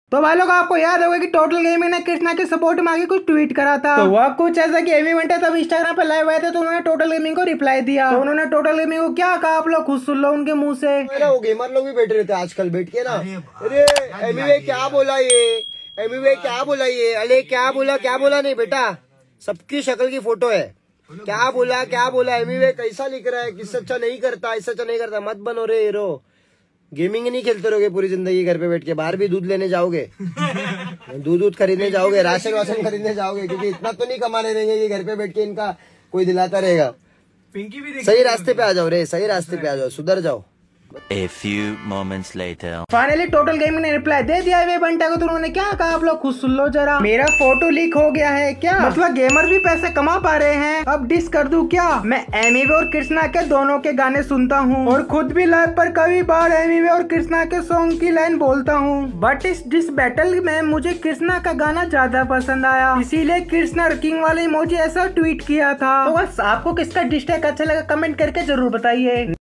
तो भाई लोग आपको याद होगा कि टोटल गेमिंग ने कृष्णा के सपोर्ट में आके कुछ ट्वीट करा था। तो वह कुछ ऐसा कि एमी वेंटे तब इंस्टाग्राम पे लाइव आए थे तो उन्होंने टोटल गेमिंग को रिप्लाई दिया। तो उन्होंने टोटल गेमिंग को क्या कहा आप लोग खुद सुन लो उनके मुंह से। वो गेमर लोग भी बैठे रहते हैं आजकल बैठ के ना। अरे एमी वे क्या बोला ये, एमी वे क्या बोला ये, अरे क्या बोला नहीं बेटा, सबकी शक्ल की फोटो है। क्या बोला एमी वे कैसा लिख रहा है, किससे अच्छा नहीं करता, इससे अच्छा नहीं करता। मत बनो रे हीरो, गेमिंग ही नहीं खेलते रहोगे पूरी जिंदगी घर पे बैठ के। बाहर भी दूध लेने जाओगे, दूध खरीदने जाओगे, राशन वाशन खरीदने जाओगे, क्योंकि इतना तो नहीं कमाने देंगे कि घर पे बैठ के इनका कोई दिलाता रहेगा। सही रास्ते पे आ जाओ रे, सही रास्ते पे आ जाओ, सुधर जाओ। A few moments later. Finally total gaming ने रिप्लाई दे दिया है बंटा को। तो उन्होंने क्या कहा आप लोग खुद सुन लो जरा। मेरा फोटो लीक हो गया है क्या, मतलब गेमर भी पैसे कमा पा रहे हैं, अब डिस कर दूं क्या। मैं एमीवे और कृष्णा के दोनों के गाने सुनता हूँ और खुद भी लाइव पर कभी बार एमीवे और कृष्णा के सॉन्ग की लाइन बोलता हूँ, बट इस डिस बैटल में मुझे कृष्णा का गाना ज्यादा पसंद आया, इसीलिए कृष्णा किंग वाले इमोजी ऐसा ट्वीट किया था। तो बस आपको किसका डिस ट्रैक अच्छा लगा कमेंट करके जरूर बताइए।